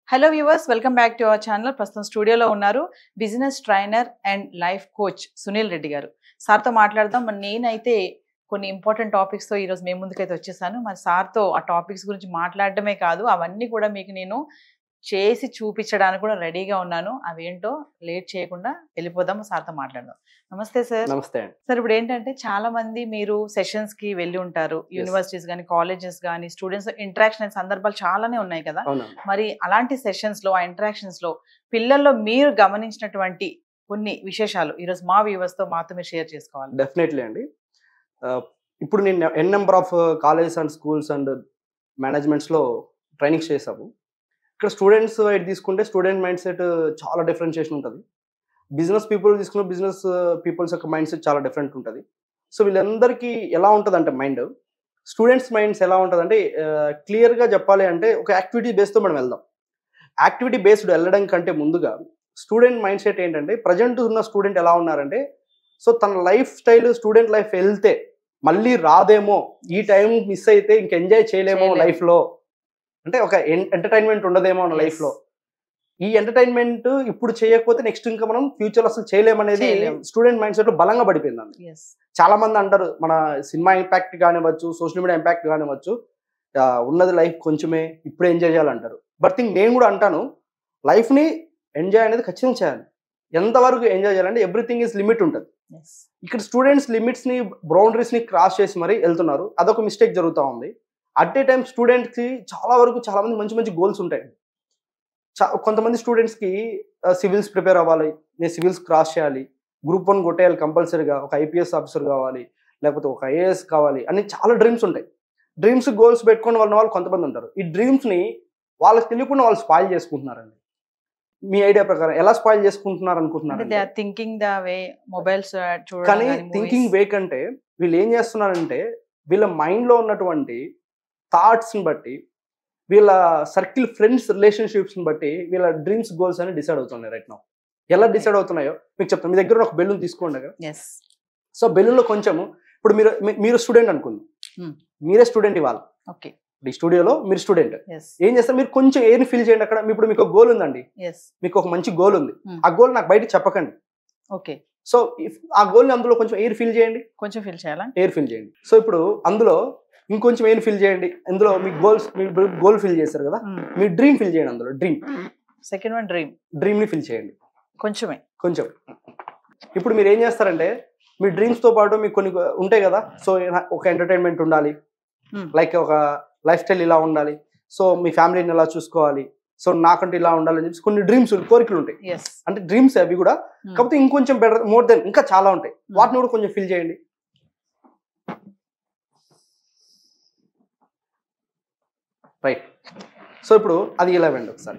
Hello viewers, welcome back to our channel. ప్రస్తుతం స్టూడియోలో ఉన్నారు business trainer and life coach Sunil Reddy garu. సార్తో మాట్లాడదాం. మరి నేనైతే కొన్ని ఇంపార్టెంట్ టాపిక్స్తో ఈరోజు మేము ముందుకైతే వచ్చేసాను. మరి సార్తో ఆ టాపిక్స్ గురించి మాట్లాడడమే కాదు, అవన్నీ కూడా మీకు నేను చేసి చూపించడానికి కూడా రెడీగా ఉన్నాను. అవేంటో లేట్ చేయకుండా వెళ్ళిపోదాం, సార్తో మాట్లాడదాం. నమస్తే సార్. నమస్తే. సార్, ఇప్పుడు ఏంటంటే చాలా మంది మీరు సెషన్స్ కి వెళ్ళి ఉంటారు, యూనివర్సిటీస్ కానీ కాలేజెస్ కానీ స్టూడెంట్స్ ఇంటరాక్షన్ సందర్భాలు చాలానే ఉన్నాయి కదా. మరి అలాంటి సెషన్స్ లో, ఆ ఇంటరాక్షన్స్ లో పిల్లల్లో మీరు గమనించినటువంటి కొన్ని విశేషాలు ఈరోజు మా వ్యూవర్స్ తో మాతో మీరు షేర్ చేసుకోవాలి. డెఫినెట్లీ అండి. ఇప్పుడు నేను n number of colleges and schools and managements లో ట్రైనింగ్స్ చేసాము. ఇక్కడ స్టూడెంట్స్ వైట్ తీసుకుంటే స్టూడెంట్ మైండ్ సెట్ చాలా డిఫరెన్షియేషన్ ఉంటుంది. బిజినెస్ పీపుల్ తీసుకున్న బిజినెస్ పీపుల్స్ యొక్క మైండ్ సెట్ చాలా డిఫరెంట్ ఉంటుంది. సో వీళ్ళందరికీ ఎలా ఉంటుంది అంటే మైండ్, స్టూడెంట్స్ మైండ్స్ ఎలా ఉంటుంది అంటే క్లియర్గా చెప్పాలి అంటే ఒక యాక్టివిటీ బేస్తో మనం వెళ్దాం. యాక్టివిటీ బేస్డ్ వెళ్ళడం కంటే ముందుగా స్టూడెంట్ మైండ్ సెట్ ఏంటంటే, ప్రజెంట్ ఉన్న స్టూడెంట్ ఎలా ఉన్నారంటే, సో తన లైఫ్ స్టైల్ స్టూడెంట్ లైఫ్ వెళ్తే మళ్ళీ రాదేమో, ఈ టైం మిస్ అయితే ఇంక ఎంజాయ్ చేయలేమో లైఫ్లో, అంటే ఒక ఎంటర్టైన్మెంట్ ఉండదేమో మన లైఫ్లో. ఈ ఎంటర్టైన్మెంట్ ఇప్పుడు చేయకపోతే నెక్స్ట్ ఇంకా మనం ఫ్యూచర్ అసలు చేయలేమనేది స్టూడెంట్ మైండ్ సెట్ లో బలంగా పడిపోయిందండి. చాలా మంది అంటారు, మన సినిమా ఇంపాక్ట్ కానివ్వచ్చు, సోషల్ మీడియా ఇంపాక్ట్ కానివ్వచ్చు, ఉన్నది లైఫ్ కొంచెమే, ఇప్పుడు ఎంజాయ్ చేయాలంటారు. బట్ నేను కూడా అంటాను, లైఫ్ ని ఎంజాయ్ అనేది ఖచ్చితంగా చేయాలి. ఎంతవరకు ఎంజాయ్ చేయాలంటే ఎవ్రీథింగ్ ఈజ్ లిమిట్ ఉంటుంది. ఇక్కడ స్టూడెంట్స్ లిమిట్స్ ని, బౌండరీస్ ని క్రాస్ చేసి మరి వెళ్తున్నారు. అదొక మిస్టేక్ జరుగుతూ ఉంది. అట్ ఏ టైం స్టూడెంట్స్ కి చాలా మంది మంచి మంచి గోల్స్ ఉంటాయి. కొంతమంది స్టూడెంట్స్కి సివిల్స్ ప్రిపేర్ అవ్వాలి, నేను సివిల్స్ క్రాస్ చేయాలి, గ్రూప్ 1 కొట్టేయాలి కంపల్సరీగా, ఒక ఐపీఎస్ ఆఫీసర్ కావాలి, లేకపోతే ఒక ఐఏఎస్ కావాలి అని చాలా డ్రీమ్స్ ఉంటాయి. డ్రీమ్స్ గోల్స్ పెట్టుకొని వాళ్ళు కొంతమంది ఉంటారు. ఈ డ్రీమ్స్ని వాళ్ళకి తెలియకుండా వాళ్ళు స్పాయిల్ చేసుకుంటున్నారండి. మీ ఐడియా ప్రకారం ఎలా స్పాయిల్ చేసుకుంటున్నారు అనుకుంటున్నారు? కానీ థింకింగ్ వే కంటే వీళ్ళు ఏం చేస్తున్నారంటే, వీళ్ళ మైండ్లో ఉన్నటువంటి థాట్స్ని బట్టి, వీళ్ళ సర్కిల్ ఫ్రెండ్స్ రిలేషన్షిప్స్ని బట్టి వీళ్ళ డ్రీమ్స్ గోల్స్ అని డిసైడ్ అవుతున్నాయి. రైట్ నౌ ఎలా డిసైడ్ అవుతున్నాయో మీకు చెప్తాను. మీ దగ్గర ఒక బెలూన్ తీసుకోండి. సో బెలూన్లో కొంచెము, ఇప్పుడు మీరు స్టూడెంట్ అనుకుంది, మీరే స్టూడెంట్ ఇవ్వాలి. ఈ స్టూడియోలో మీరు స్టూడెంట్ ఏం చేస్తారు, మీరు కొంచెం ఎయిర్ని ఫీల్ చేయండి. అక్కడ ఇప్పుడు మీకు ఒక గోల్ ఉందండి, మీకు ఒక మంచి గోల్ ఉంది. ఆ గోల్ నాకు బయటకు చెప్పకండి. సో ఆ గోల్ని అందులో కొంచెం ఎయిర్ ఫీల్ చేయండి, కొంచెం ఫీల్ చేయాలా, ఎయిర్ ఫీల్ చేయండి. సో ఇప్పుడు అందులో ఇంకొంచెం ఎయిర్ ఫీల్ చేయండి. అందులో మీ గోల్ ఫీల్ చేశారు కదా, మీ డ్రీమ్ ఫీల్ చేయండి. అందులో సెకండ్ వన్ డ్రీమ్ ని ఫీల్ చేయండి కొంచెం. ఇప్పుడు మీరు ఏం చేస్తారంటే, మీ డ్రీమ్స్ తో పాటు మీకు కొన్ని ఉంటాయి కదా. సో ఒక ఎంటర్టైన్మెంట్ ఉండాలి, లైక్ ఒక లైఫ్ స్టైల్ ఇలా ఉండాలి, సో మీ ఫ్యామిలీని ఎలా చూసుకోవాలి, సో నాకంటూ ఇలా ఉండాలని చెప్పి కొన్ని డ్రీమ్స్, కోరికలు ఉంటాయి. అంటే డ్రీమ్స్ అవి కూడా, కాకపోతే ఇంకొంచెం బెటర్, మోర్ దెన్ ఇంకా చాలా ఉంటాయి. వాటిని కూడా కొంచెం ఫీల్ చేయండి. రైట్. సో ఇప్పుడు అది ఇలా వెండి ఒకసారి.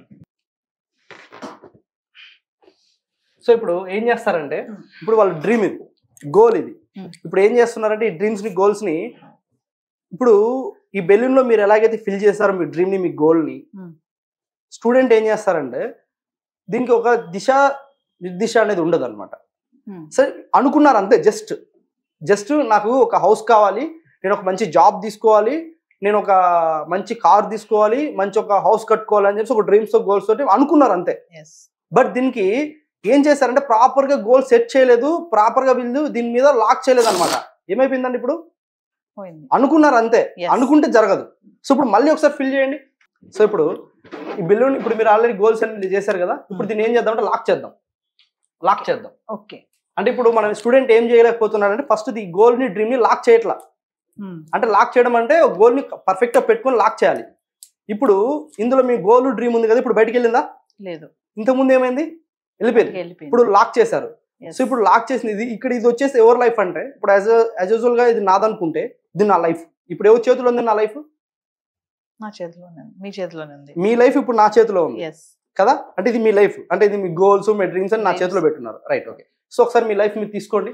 సో ఇప్పుడు ఏం చేస్తారంటే, ఇప్పుడు వాళ్ళ డ్రీమ్ ఇది, గోల్ ఇది. ఇప్పుడు ఏం చేస్తున్నారంటే, ఈ డ్రీమ్స్ ని, గోల్స్ ని, ఇప్పుడు ఈ బెలూన్ లో మీరు ఎలాగైతే ఫిల్ చేస్తారో మీ డ్రీమ్ ని, మీ గోల్ ని, స్టూడెంట్ ఏం చేస్తారంటే దీనికి ఒక నిర్దిశ అనేది ఉండదు అనమాట. సరే అనుకున్నారు అంతే, జస్ట్ నాకు ఒక హౌస్ కావాలి, నేను ఒక మంచి జాబ్ తీసుకోవాలి, నేను ఒక మంచి కార్ తీసుకోవాలి, మంచి ఒక హౌస్ కట్టుకోవాలి అని చెప్పి ఒక డ్రీమ్స్ గోల్స్ తోటి అనుకున్నారు అంతే. బట్ దీనికి ఏం చేశారంటే, ప్రాపర్ గా గోల్ సెట్ చేయలేదు, ప్రాపర్ గా వీళ్ళు దీని మీద లాక్ చేయలేదు అనమాట. ఏమైపోయిందండి, ఇప్పుడు అనుకున్నారు అంతే, అనుకుంటే జరగదు. సో ఇప్పుడు మళ్ళీ ఒకసారి ఫిల్ చేయండి. సో ఇప్పుడు ఈ బిల్లుని, ఇప్పుడు మీరు ఆల్రెడీ గోల్స్ అన్ని చేశారు కదా, ఇప్పుడు దీన్ని ఏం చేద్దాం అంటే లాక్ చేద్దాం. ఓకే. అంటే ఇప్పుడు మన స్టూడెంట్ ఏం చేయలేకపోతున్నాడంటే, ఫస్ట్ ఈ గోల్ ని, డ్రీమ్ ని లాక్ చేయట్లా. అంటే లాక్ చేయడం అంటే గోల్ ని పర్ఫెక్ట్ గా పెట్టుకొని లాక్ చేయాలి. ఇప్పుడు ఇందులో మీ గోల్, డ్రీమ్ ఉంది కదా, ఇప్పుడు బయటకు వెళ్ళిందా? లేదు. ఇంతకుముందు ఏమైంది, వెళ్ళిపోయింది. ఇప్పుడు లాక్ చేశారు. సో ఇప్పుడు లాక్ చేసింది ఇక్కడ, ఇది వచ్చేసి ఎవరి లైఫ్ అంటే, ఇప్పుడు యాజ్ యూజువల్ గా ఇది నాదనుకుంటే ఇది నా లైఫ్. ఇప్పుడు ఎవరి చేతిలో ఉంది నా లైఫ్? నా చేతిలోనే, మీ చేతిలోనే ఉంది. మీ లైఫ్ ఇప్పుడు నా చేతిలో ఉంది కదా. అంటే ఇది మీ లైఫ్, అంటే ఇది మీ గోల్స్, మీ డ్రీమ్స్ అని నా చేతిలో పెట్టున్నారు. Right, okay. సో ఒకసారి మీ లైఫ్ మీరు తీసుకోండి.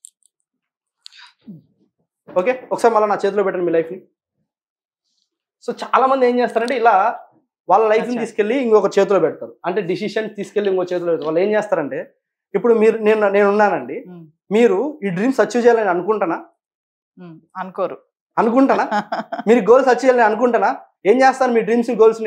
ఓకే, ఒకసారి మళ్ళీ నా చేతిలో పెట్టండి మీ లైఫ్ని. సో చాలా మంది ఏం చేస్తారంటే, ఇలా వాళ్ళ లైఫ్ని తీసుకెళ్ళి ఇంకొక చేతిలో పెడతారు. అంటే డిసిషన్ తీసుకెళ్ళి ఇంకొక చేతిలో పెడతారు. వాళ్ళు ఏం చేస్తారంటే, ఇప్పుడు నేను ఉన్నానండి, మీరు ఈ డ్రీమ్స్ అచీవ్ చేయాలని అనుకుంటానా? అనుకుంటానా? మీరు గోల్స్ అచీవ్ చేయాలని అనుకుంటానా? ఏం చేస్తాను, మీ డ్రీమ్స్ గోల్స్ నేను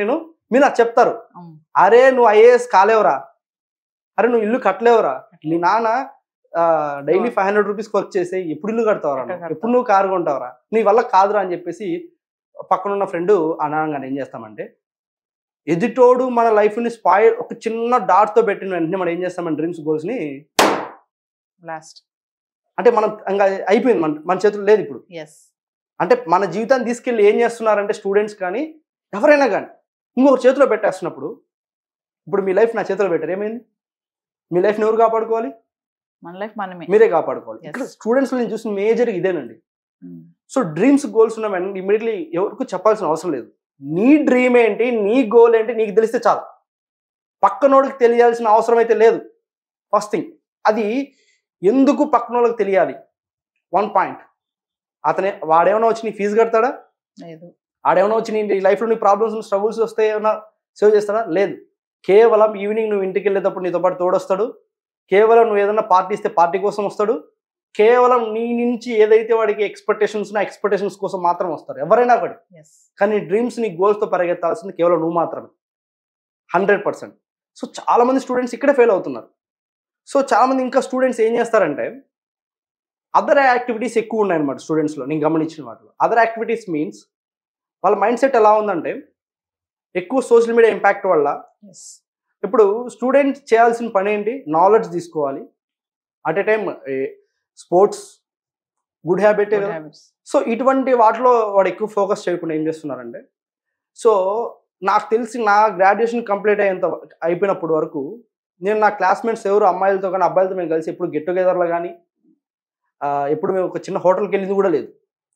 మీరు నాకు చెప్తారు, అరే నువ్వు ఐఏఎస్ కాలేవురా, అరే నువ్వు ఇల్లు కట్టలేవురా, నీ నాన్న డైలీ 500 రూపీస్కి వర్క్ చేసి ఎప్పుడు ఇల్లు కడతావరా, ఎప్పుడు నువ్వు కారు కొంటావరా, నీ వల్ల కాదురా అని చెప్పేసి పక్కనున్న ఫ్రెండ్ అనగానే ఏం చేస్తామంటే, ఎదుటోడు మన లైఫ్ని స్పాయిల్ ఒక చిన్న డాట్తో పెట్టిన వెంటనే మనం ఏం చేస్తామంటే డ్రీమ్స్ గోల్స్ని లాస్ట్ అంటే మనం ఇంకా అయిపోయింది, మన చేతుల్లో లేదు ఇప్పుడు. అంటే మన జీవితాన్ని తీసుకెళ్ళి ఏం చేస్తున్నారంటే స్టూడెంట్స్ కానీ ఎవరైనా కానీ ఇంకొకరి చేతిలో పెట్టేస్తున్నప్పుడు, ఇప్పుడు మీ లైఫ్ నా చేతిలో పెట్టారు, ఏమైంది? మీ లైఫ్ని ఎవరు కాపాడుకోవాలి? మన లైఫ్ మనమే, మీరే కాపాడుకోవాలి. ఇక్కడ స్టూడెంట్స్లో నేను చూసిన మేజర్ ఇదేనండి. సో డ్రీమ్స్ గోల్స్ ఉన్నామని ఇమీడియట్లీ ఎవరికి చెప్పాల్సిన అవసరం లేదు. నీ డ్రీమ్ ఏంటి, నీ గోల్ ఏంటి నీకు తెలిస్తే చాలు. పక్కనోడికి తెలియాల్సిన అవసరం అయితే లేదు. ఫస్ట్ థింగ్ అది ఎందుకు పక్కనోళ్ళకి తెలియాలి? 1 పాయింట్. వాడేమైనా వచ్చి నీ ఫీజు కడతాడా? లేదు. ఆడేమైనా వచ్చి నీ లైఫ్లో నీ ప్రాబ్లమ్స్ స్ట్రగుల్స్ వస్తే ఏమైనా సేవ్ చేస్తాడా? లేదు. కేవలం ఈవినింగ్ నువ్వు ఇంటికి వెళ్ళేటప్పుడు నీతో పాటు తోడొస్తాడు, కేవలం నువ్వు ఏదైనా పార్టీ ఇస్తే పార్టీ కోసం వస్తాడు, కేవలం నీ నుంచి ఏదైతే వాడికి ఎక్స్పెక్టేషన్స్ కోసం మాత్రం వస్తారు ఎవరైనా ఒకటి. కానీ డ్రీమ్స్ నీ గోల్స్తో పరిగెత్తాల్సింది కేవలం నువ్వు మాత్రమే, 100%. సో చాలా మంది స్టూడెంట్స్ ఇక్కడే ఫెయిల్ అవుతున్నారు. సో చాలా మంది ఇంకా స్టూడెంట్స్ ఏం చేస్తారంటే అదర్ యాక్టివిటీస్ ఎక్కువ ఉన్నాయన్నమాట స్టూడెంట్స్లో. నేను గమనించిన వాటిలో అదర్ యాక్టివిటీస్ మీన్స్ వాళ్ళ మైండ్ సెట్ ఎలా ఉందంటే ఎక్కువ సోషల్ మీడియా ఇంపాక్ట్ వల్ల ఇప్పుడు స్టూడెంట్ చేయాల్సిన పని ఏంటి? నాలెడ్జ్ తీసుకోవాలి, at a time sports, good habit. So ఇటువంటి వాటిలో వాడు ఎక్కువ ఫోకస్ చేయకుండా ఏం చేస్తున్నారంటే, సో నాకు తెలిసి నా గ్రాడ్యుయేషన్ కంప్లీట్ అయిపోయినప్పటి వరకు నేను నా క్లాస్మేట్స్ ఎవరు అమ్మాయిలతో కానీ అబ్బాయిలతో మేము కలిసి ఎప్పుడు గెట్ టుగెదర్లో కానీ ఎప్పుడు మేము ఒక చిన్న హోటల్కి వెళ్ళింది కూడా లేదు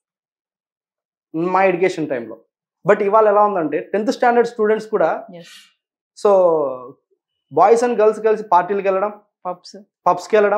మా ఎడ్యుకేషన్ టైంలో. బట్ ఇవాళ ఎలా ఉందంటే 10th స్టాండర్డ్ స్టూడెంట్స్ కూడా సో బాయ్స్ అండ్ గర్ల్స్ కలిసి పార్టీలకు వెళ్ళడం, పబ్స్కి వెళ్ళడం,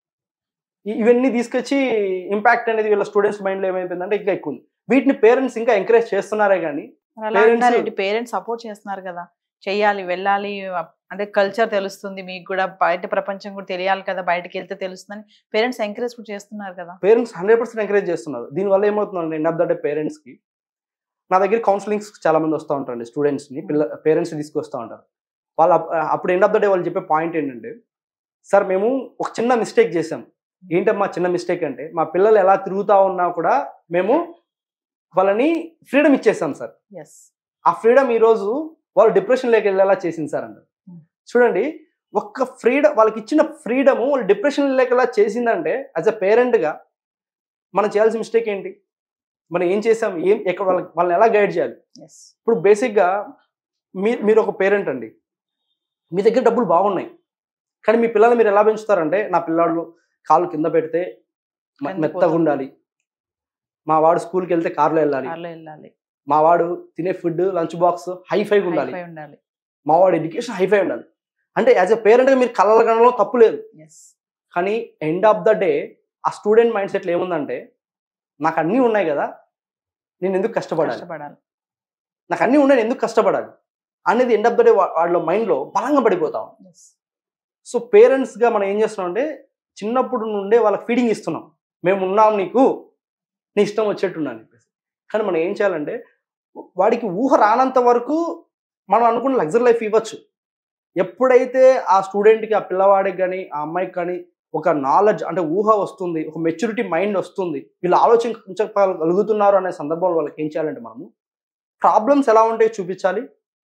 ఇవన్నీ తీసుకొచ్చి ఇంపాక్ట్ అనేది వీళ్ళ స్టూడెంట్స్ మైండ్లో ఏమైపోయిందంటే ఇంకా ఎక్కువ ఉంది. వీటిని పేరెంట్స్ ఇంకా ఎంకరేజ్ చేస్తున్నారే కానీ పేరెంట్స్ సపోర్ట్ చేస్తున్నారు కదా, చెయ్యాలి, వెళ్ళాలి, అంటే కల్చర్ తెలుస్తుంది మీకు కూడా, బయట ప్రపంచం కూడా తెలియాలి కదా, బయటకి వెళ్తే తెలుస్తుందని పేరెంట్స్ ఎంకరేజ్ కూడా చేస్తున్నారు కదా. పేరెంట్స్ 100% ఎంకరేజ్ చేస్తున్నారు. దీనివల్ల ఏమవుతుందండి, ఎండ్ ఆఫ్ ద డే పేరెంట్స్కి నా దగ్గర కౌన్సిలింగ్స్ చాలా మంది వస్తూ ఉంటారండి, స్టూడెంట్స్ని పేరెంట్స్ తీసుకొస్తూ ఉంటారు. వాళ్ళు అప్పుడు ఎండ్ ఆఫ్ ద డే వాళ్ళు చెప్పే పాయింట్ ఏంటంటే, సార్ మేము ఒక చిన్న మిస్టేక్ చేసాం. ఏంటమ్మా చిన్న మిస్టేక్ అంటే, మా పిల్లలు ఎలా తిరుగుతూ ఉన్నా కూడా మేము వాళ్ళని ఫ్రీడమ్ ఇచ్చేసాం సార్. ఆ ఫ్రీడమ్ ఈరోజు వాళ్ళు డిప్రెషన్లోకి వెళ్ళేలా చేసింది సార్ అన్నారు. చూడండి, ఒక్క ఫ్రీడమ్ వాళ్ళకి ఇచ్చిన ఫ్రీడము వాళ్ళు డిప్రెషన్ లేకలా చేసిందంటే యాజ్ అ పేరెంట్గా మనం చేయాల్సిన మిస్టేక్ ఏంటి? మనం ఏం చేసాం, ఎక్కడ వాళ్ళని ఎలా గైడ్ చేయాలి? ఇప్పుడు బేసిక్గా మీరు ఒక పేరెంట్ అండి, మీ దగ్గర డబ్బులు బాగున్నాయి, కానీ మీ పిల్లల్ని మీరు ఎలా పెంచుతారంటే, నా పిల్లాడు కాళ్ళు కింద పెడితే మెత్తగా ఉండాలి, మా వాడు స్కూల్కి వెళ్తే కార్లో వెళ్ళాలి, మా వాడు తినే ఫుడ్ లంచ్ బాక్స్ హైఫైగా ఉండాలి, మా వాడు ఎడ్యుకేషన్ హైఫై ఉండాలి. అంటే యాజ్ ఎ పేరెంట్గా మీరు కళ్ళ కనడంలో తప్పు లేదు. కానీ ఎండ్ ఆఫ్ ద డే ఆ స్టూడెంట్ మైండ్ సెట్లో ఏముందంటే, నాకు అన్నీ ఉన్నాయి కదా, నేను ఎందుకు కష్టపడాలి, నాకు అన్నీ ఉన్నాయి, ఎందుకు కష్టపడాలి అనేది ఎండ్ ఆఫ్ ద డే వాళ్ళ మైండ్లో బలంగా పడిపోతాం. సో పేరెంట్స్గా మనం ఏం చేస్తున్నాం అంటే, చిన్నప్పుడు నుండే వాళ్ళకి ఫీడింగ్ ఇస్తున్నాం, మేము ఉన్నాం నీకు, నీ ఇష్టం వచ్చేట్టున్నా అని చెప్పేసి. కానీ మనం ఏం చేయాలంటే, వాడికి ఊహ రానంత వరకు మనం అనుకున్న లగ్జరీ లైఫ్ ఇవ్వచ్చు. ఎప్పుడైతే ఆ స్టూడెంట్కి, ఆ పిల్లవాడికి కానీ ఆ అమ్మాయికి కానీ ఒక నాలెడ్జ్ అంటే ఊహ వస్తుంది, ఒక మెచ్యూరిటీ మైండ్ వస్తుంది, వీళ్ళు ఆలోచించగలుగుతున్నారు అనే సందర్భంలో వాళ్ళకి ఏం చేయాలంటే, మనము ప్రాబ్లమ్స్ ఎలా ఉంటాయో చూపించాలి.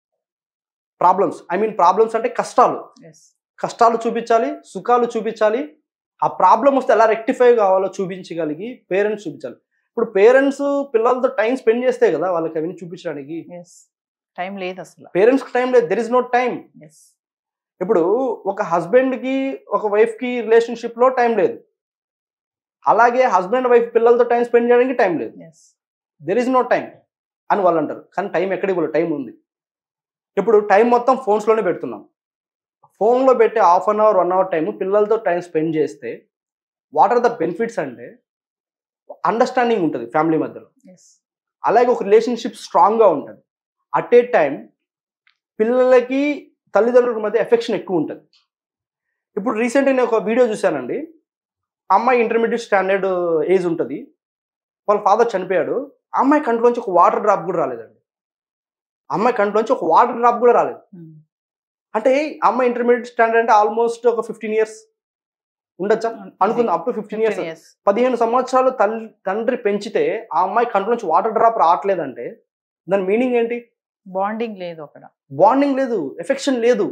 ప్రాబ్లమ్స్ అంటే కష్టాలు చూపించాలి, సుఖాలు చూపించాలి. ఆ ప్రాబ్లం వస్తే ఎలా రెక్టిఫై కావాలో చూపించగలిగి పేరెంట్స్ చూపించాలి. ఇప్పుడు పేరెంట్స్ పిల్లలతో టైం స్పెండ్ చేస్తే కదా వాళ్ళకి అవన్నీ చూపించడానికి టైం లేదు. అసలు పేరెంట్స్కి టైం లేదు, దెర్ ఇస్ నో టైం. ఇప్పుడు ఒక హస్బెండ్కి ఒక వైఫ్కి రిలేషన్షిప్లో టైం లేదు, అలాగే హస్బెండ్ వైఫ్ పిల్లలతో టైం స్పెండ్ చేయడానికి టైం లేదు, దెర్ ఇస్ నో టైం అని వాళ్ళు అంటారు. కానీ టైం ఎక్కడికి పోలేదు, టైం ఉంది. ఇప్పుడు టైం మొత్తం ఫోన్స్లోనే పెడుతున్నాం. ఫోన్లో పెట్టే half an hour 1 hour time పిల్లలతో టైం స్పెండ్ చేస్తే వాట్ ఆర్ ద బెనిఫిట్స్ అంటే, అండర్స్టాండింగ్ ఉంటుంది ఫ్యామిలీ మధ్యలో, అలాగే ఒక రిలేషన్షిప్ స్ట్రాంగ్గా ఉంటుంది. అట్ ఏ టైం పిల్లలకి తల్లిదండ్రుల మధ్య ఎఫెక్షన్ ఎక్కువ ఉంటుంది. ఇప్పుడు రీసెంట్గా నేను ఒక వీడియో చూశానండి, అమ్మాయి ఇంటర్మీడియట్ స్టాండర్డ్ ఏజ్ ఉంటుంది, వాళ్ళ ఫాదర్ చనిపోయాడు, అమ్మాయి కంట్లోంచి ఒక వాటర్ డ్రాప్ కూడా రాలేదండి. అమ్మాయి కంట్లోంచి ఒక వాటర్ డ్రాప్ కూడా రాలేదు. అంటే అమ్మాయి ఇంటర్మీడియట్ స్టాండర్డ్ అంటే ఆల్మోస్ట్ ఒక 15 years ఉండొచ్చా అనుకుందాం, అప్ టు 15 years. 15 సంవత్సరాలు తండ్రి పెంచితే ఆ అమ్మాయి కంట్లోంచి వాటర్ డ్రాప్ రావట్లేదంటే దాని మీనింగ్ ఏంటి? బాండింగ్ లేదు, అక్కడ బాండింగ్ లేదు, ఎఫెక్షన్ లేదు.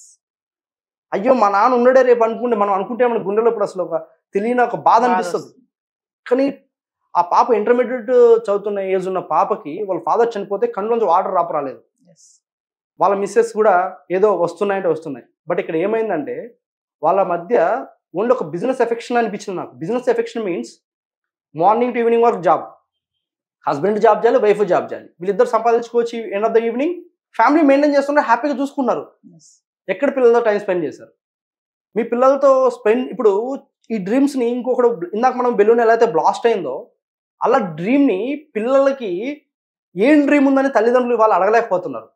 అయ్యో మా నాన్న ఉన్నాడే రేపు అనుకుంటే మనం అనుకుంటే మన గుండెలో ఇప్పుడు అసలు ఒక తెలియని ఒక బాధ అనిపిస్తుంది. కానీ ఆ పాప ఇంటర్మీడియట్ చదువుతున్న ఏజ్ ఉన్న పాపకి వాళ్ళ ఫాదర్ చనిపోతే కళ్ళలోంచి వాటర్ రాలేదు. వాళ్ళ మిస్సెస్ కూడా ఏదో వస్తున్నాయంటే వస్తున్నాయి. బట్ ఇక్కడ ఏమైందంటే వాళ్ళ మధ్య ఓన్లీ ఒక బిజినెస్ ఎఫెక్షన్ అనిపించింది నాకు. Business affection means morning to evening వరకు జాబ్, హస్బెండ్ జాబ్ చేయాలి, వైఫ్ జాబ్ చేయాలి, వీళ్ళిద్దరు సంపాదించుకోవచ్చు. End of the evening family maintain చేస్తున్నారు, హ్యాపీగా చూసుకున్నారు. ఎక్కడ పిల్లలతో టైం స్పెండ్ చేశారు? మీ పిల్లలతో ఇప్పుడు ఈ డ్రీమ్స్ని ఇంకొకటి, ఇందాక మనం బెలూన్ ఎలా అయితే బ్లాస్ట్ అయిందో అలా డ్రీమ్ని పిల్లలకి ఏం డ్రీమ్ ఉందని తల్లిదండ్రులు వాళ్ళు అడగలేకపోతున్నారు.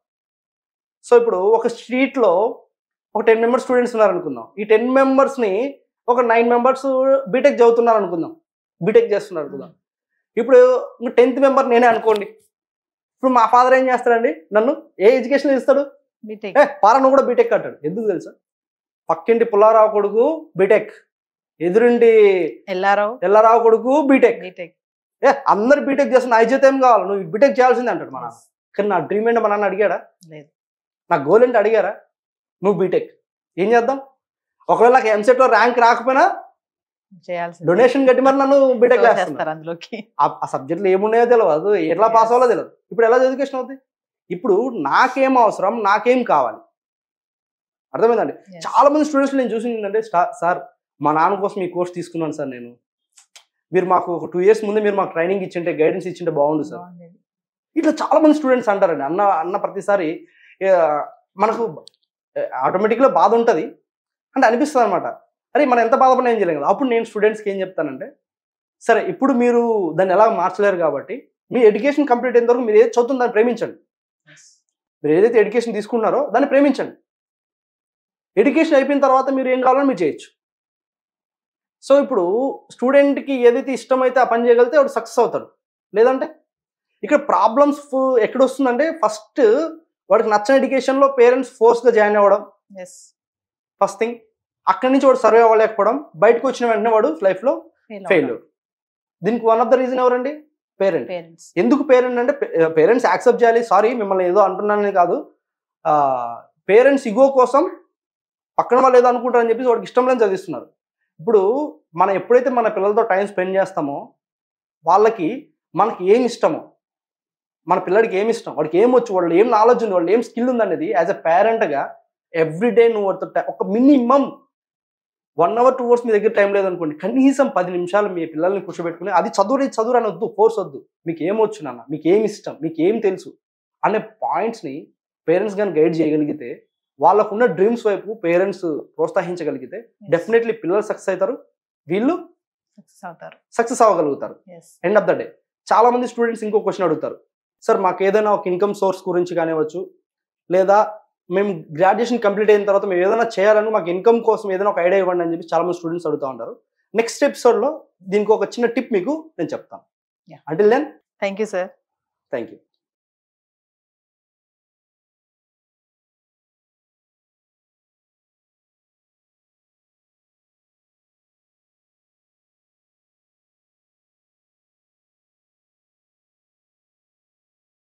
సో ఇప్పుడు ఒక స్ట్రీట్లో ఒక 10 members స్టూడెంట్స్ ఉన్నారు అనుకుందాం. ఈ 10 membersని ఒక 9 members బీటెక్ చదువుతున్నారు అనుకుందాం, బీటెక్ చేస్తున్నారు అనుకుందాం. ఇప్పుడు 10th member నేనే అనుకోండి. ఇప్పుడు మా ఫాదర్ ఏం చేస్తాడండి, నన్ను ఏ ఎడ్యుకేషన్ ఇస్తాడు? పారా నువ్వు కూడా బీటెక్ అంటాడు. ఎందుకు తెలుసా? పక్కింటి పుల్లారావు కొడుకు బీటెక్, ఎదురింటి ఎల్లారావు కొడుకు బీటెక్, అందరు బీటెక్ చేస్తున్న ఐజత్ ఏం కావాలి, నువ్వు బీటెక్ చేయాల్సిందే అంటాడు మా నాన్న. కానీ నా డ్రీమ్ ఏంటో మా నాన్న అడిగాడా? నా గోల్ ఏంటి అడిగారా? నువ్వు బీటెక్. ఏం చేద్దాం? ఒకవేళ నాకు ఎంసెట్లో ర్యాంక్ రాకపోయినా డొనేషన్ కట్టి మరి నన్ను బీటెక్ చేస్తారు. అందులోకి ఆ సబ్జెక్టులు ఏమున్నాయో తెలియదు, ఎట్లా పాస్ అవ్వాలో తెలియదు. ఇప్పుడు ఎలా ఎడ్యుకేషన్ అవుతుంది? ఇప్పుడు నాకేం అవసరం, నాకేం కావాలి, అర్థమైందండి? చాలా మంది స్టూడెంట్స్ నేను చూసింది ఏంటంటే, సార్ మా నాన్న కోసం ఈ కోర్స్ తీసుకున్నాను సార్, నేను మీరు మాకు ఒక 2 years ముందే మీరు మాకు ట్రైనింగ్ ఇచ్చింటే, గైడెన్స్ ఇచ్చింటే బాగుండు సార్. ఇట్లా చాలా మంది స్టూడెంట్స్ అంటారండి. అన్న ప్రతిసారి మనకు ఆటోమేటిక్గా బాధ ఉంటుంది అంటే అనిపిస్తుంది అనమాట. అరే మనం ఎంత బాధపడినా ఏం చేయలేం కదా. అప్పుడు నేను స్టూడెంట్స్కి ఏం చెప్తానంటే, సరే ఇప్పుడు మీరు దాన్ని ఎలా మార్చలేరు కాబట్టి మీ ఎడ్యుకేషన్ కంప్లీట్ అయిన వరకు మీరు ఏది చదువుతుందో దాన్ని ప్రేమించండి. మీరు ఏదైతే ఎడ్యుకేషన్ తీసుకున్నారో దాన్ని ప్రేమించండి. ఎడ్యుకేషన్ అయిపోయిన తర్వాత మీరు ఏం కావాలని మీరు చేయొచ్చు. సో ఇప్పుడు స్టూడెంట్కి ఏదైతే ఇష్టమైతే ఆ పని చేయగలిగితే వాడు సక్సెస్ అవుతాడు. లేదంటే ఇక్కడ ప్రాబ్లమ్స్ ఎక్కడ వస్తుందంటే, ఫస్ట్ వాడికి నచ్చిన ఎడ్యుకేషన్లో పేరెంట్స్ ఫోర్స్గా జాయిన్ అవ్వడం ఫస్ట్ థింగ్. అక్కడి నుంచి వాడు సర్వే అవ్వలేకపోవడం, బయటకు వచ్చిన వెంటనే వాడు లైఫ్లో ఫెయిల్యూర్. దీనికి వన్ ఆఫ్ ద రీజన్ ఎవరండి? పేరెంట్స్. ఎందుకు పేరెంట్ అంటే, పేరెంట్స్ యాక్సెప్ట్ చేయాలి, సారీ మిమ్మల్ని ఏదో అంటున్నానని కాదు, పేరెంట్స్ ఇగో కోసం పక్కన వాళ్ళు ఏదో అనుకుంటారని చెప్పేసి వాడికి ఇష్టం లేని చదివిస్తున్నారు. ఇప్పుడు మనం ఎప్పుడైతే మన పిల్లలతో టైం స్పెండ్ చేస్తామో మనకి ఏమి ఇష్టమో, మన పిల్లడికి ఏమి ఇష్టం, వాడికి ఏం వచ్చు, వాళ్ళు ఏం నాలెడ్జ్ ఉంది, వాళ్ళు ఏం స్కిల్ ఉందనేది యాజ్ ఎ పేరెంట్గా ఎవ్రీడే నువ్వు ఒక మినిమం 1 hour 2 hours మీ దగ్గర టైం లేదనుకోండి, కనీసం 10 నిమిషాలు మీ పిల్లల్ని కూర్చోబెట్టుకుని, అది చదువు అని వద్దు, ఫోర్స్ వద్దు, మీకు ఏమొచ్చు నాన్న, మీకు ఏమి ఇష్టం, మీకు ఏం తెలుసు అనే పాయింట్స్ని పేరెంట్స్ కానీ గైడ్ చేయగలిగితే, వాళ్ళకున్న డ్రీమ్స్ వైపు పేరెంట్స్ ప్రోత్సహించగలిగితే డెఫినెట్లీ పిల్లలు సక్సెస్ అవుతారు, వీళ్ళు సక్సెస్ అవ్వగలుగుతారు. ఎండ్ ఆఫ్ ద డే చాలా మంది స్టూడెంట్స్ ఇంకో క్వశ్చన్ అడుగుతారు, సార్ మాకు ఏదైనా ఒక ఇన్కమ్ సోర్స్ గురించి కానివ్వచ్చు, లేదా మేము గ్రాడ్యుయేషన్ కంప్లీట్ అయిన తర్వాత మేము ఏదైనా చేయాలని మాకు ఇన్కమ్ కోసం ఏదైనా ఒక ఐడియా ఇవ్వండి అని చెప్పి చాలా మంది స్టూడెంట్స్ అడుగుతూ ఉంటారు. నెక్స్ట్ ఎపిసోడ్లో దీనికి ఒక చిన్న టిప్ మీకు నేను చెప్తాను. Until then, thank you sir. Thank you.